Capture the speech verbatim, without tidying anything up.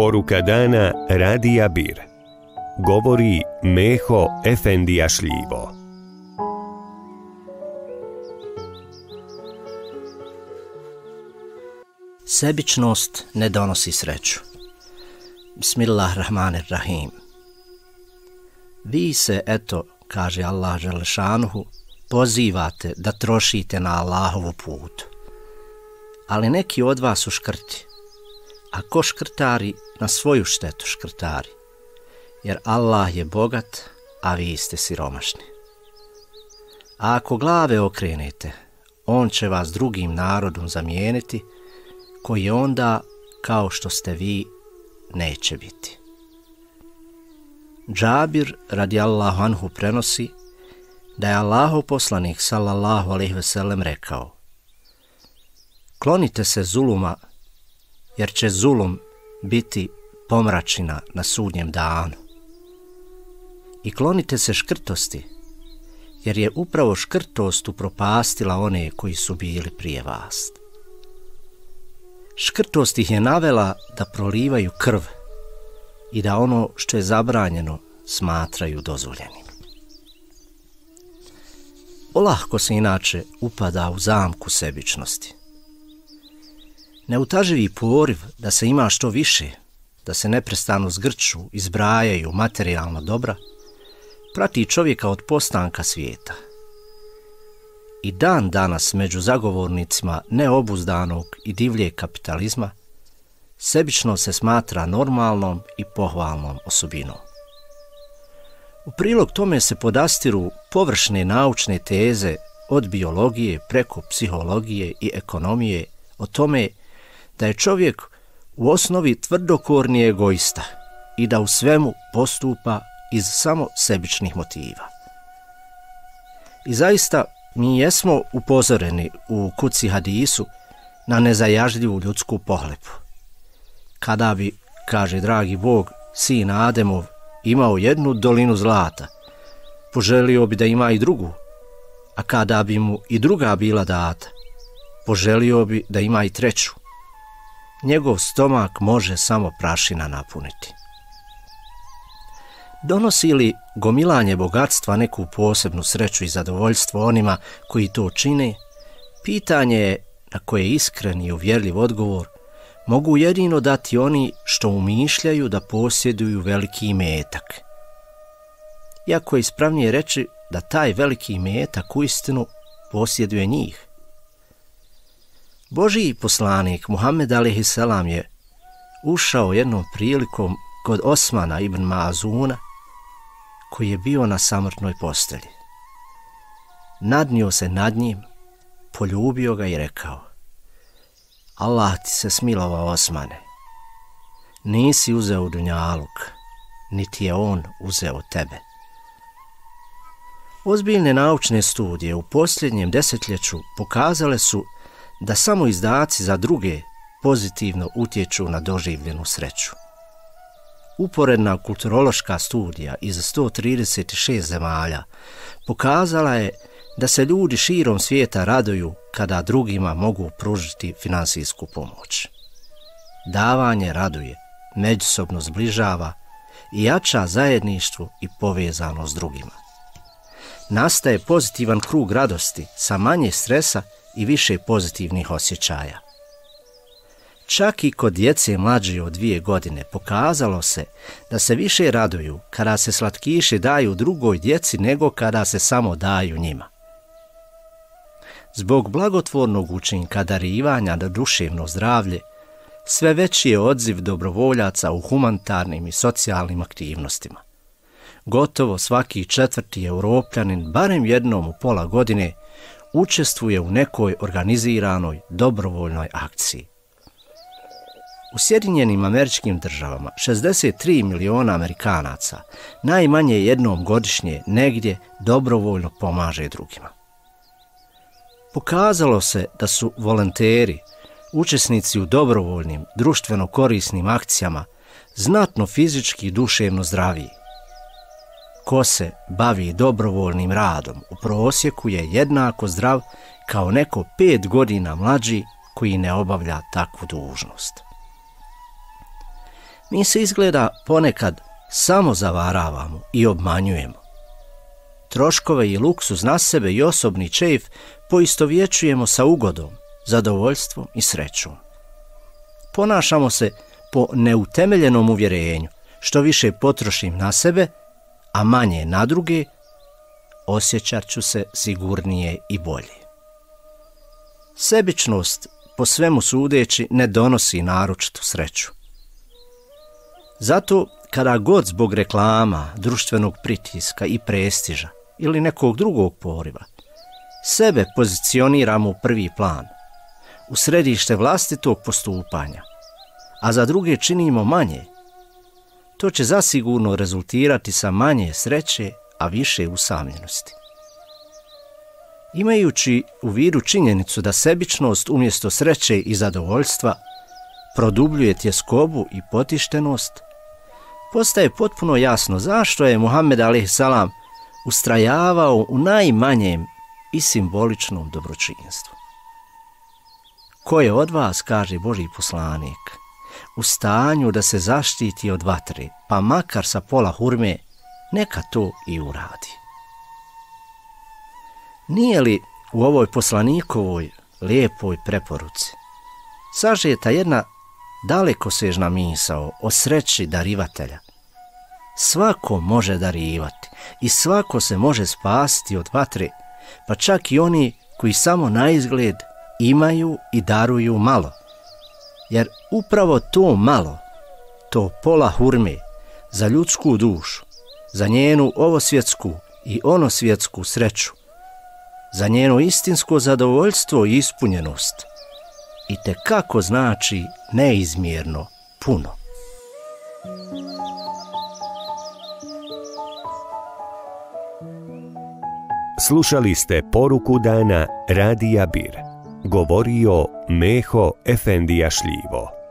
Poruka dana Radija Bir. Govori Meho Efendija Šljivo. Sebičnost ne donosi sreću. Bismillahirrahmanirrahim. Vi se, eto, kaže Allah dželešanuhu, pozivate da trošite na Allahovu putu. Ali neki od vas su škrti. A ko škrtari, na svoju štetu škrtari. Jer Allah je bogat, a vi ste siromašni. A ako glave okrenete, on će vas drugim narodom zamijeniti, koji onda, kao što ste vi, neće biti. Džabir radijallahu anhu prenosi da je Allahov poslanik sallallahu alejhi ve sellem rekao: klonite se zuluma, jer će zulum biti pomračina na sudnjem danu. I klonite se škrtosti, jer je upravo škrtost upropastila one koji su bili prije vas. Škrtost ih je navela da prolivaju krv i da ono što je zabranjeno smatraju dozvoljenim. Olahko se inače upada u zamku sebičnosti. Neutaživi poriv da se ima što više, da se neprestano zgrču i zbrajaju materijalna dobra, prati čovjeka od postanka svijeta. I dan danas među zagovornicima neobuzdanog i divljeg kapitalizma sebično se smatra normalnom i pohvalnom osobinom. U prilog tome se podastiru površne naučne teze od biologije preko psihologije i ekonomije o tome da je čovjek u osnovi tvrdokorni egoista i da u svemu postupa iz samo sebičnih motiva. I zaista mi jesmo upozoreni u kuci hadisu na nezajažljivu ljudsku pohlepu. Kada bi, kaže dragi Bog, sin Ademov imao jednu dolinu zlata, poželio bi da ima i drugu, a kada bi mu i druga bila data, poželio bi da ima i treću. Njegov stomak može samo prašina napuniti. Donosi li gomilanje bogatstva neku posebnu sreću i zadovoljstvo onima koji to čine? Pitanje je na koje iskren i uvjerljiv odgovor mogu jedino dati oni što umišljaju da posjeduju veliki imetak. Iako je ispravnije reći da taj veliki imetak uistinu posjeduje njih. Božji poslanik Muhammed alejhi selam je ušao jednom prilikom kod Osmana ibn Mazuna, koji je bio na samrtnoj postelji. Nadnio se nad njim, poljubio ga i rekao: Allah ti se smilovao, Osmane, nisi uzeo dunjaluk, niti je on uzeo tebe. Ozbiljne naučne studije u posljednjem desetljeću pokazale su da samo izdaci za druge pozitivno utječu na doživljenu sreću. Uporedna kulturološka studija iz sto trideset šest zemalja pokazala je da se ljudi širom svijeta raduju kada drugima mogu pružiti finansijsku pomoć. Davanje raduje, međusobno zbližava i jača zajedništvo i povezanost s drugima. Nastaje pozitivan krug radosti sa manje stresa i više pozitivnih osjećaja. Čak i kod djece mlađe od dvije godine pokazalo se da se više raduju kada se slatkiši daju drugoj djeci nego kada se samo daju njima. Zbog blagotvornog učinka darivanja na duševno zdravlje, sve veći je odziv dobrovoljaca u humanitarnim i socijalnim aktivnostima. Gotovo svaki četvrti Europljanin barem jednom u pola godine učestvuje u nekoj organiziranoj dobrovoljnoj akciji. U Sjedinjenim Američkim Državama šezdeset tri miliona Amerikanaca najmanje jednom godišnje negdje dobrovoljno pomaže drugima. Pokazalo se da su volonteri, učesnici u dobrovoljnim, društveno korisnim akcijama, znatno fizički i duševno zdraviji. Ko se bavi dobrovoljnim radom u prosjeku je jednako zdrav kao neko pet godina mlađi koji ne obavlja takvu dužnost. Mi se izgleda ponekad samo zavaravamo i obmanjujemo. Troškove i luksuz na sebe i osobni čeif poistovjećujemo sa ugodom, zadovoljstvom i srećom. Ponašamo se po neutemeljenom uvjerenju, što više potrošim na sebe, a manje na druge, osjećat ću se sigurnije i bolje. Sebičnost, po svemu sudeći, ne donosi naročitu sreću. Zato, kada god zbog reklama, društvenog pritiska i prestiža ili nekog drugog poriva, sebe pozicioniramo u prvi plan, u središte vlastitog postupanja, a za druge činimo manje, to će zasigurno rezultirati sa manje sreće, a više usamljenosti. Imajući u vidu činjenicu da sebičnost umjesto sreće i zadovoljstva produbljuje tjeskobu i potištenost, postaje potpuno jasno zašto je Muhammed alejhiselam ustrajavao u najmanjem i simboličnom dobročinstvu. Ko je od vas, kaže Božji poslanik, u stanju da se zaštiti od vatre, pa makar sa pola hurme, neka to i uradi. Nije li u ovoj poslanikovoj lijepoj preporuci sažeta jedna dalekosežna misao o sreći darivatelja? Svako može darivati i svako se može spasiti od vatre, pa čak i oni koji samo naizgled imaju i daruju malo. Jer upravo to malo, to pola hurme, za ljudsku dušu, za njenu ovosvjetsku i onosvjetsku sreću, za njeno istinsko zadovoljstvo i ispunjenost, itekako znači neizmjerno puno. Slušali ste poruku dana Radija Bir. Govorio Meho Efendija Šljivo.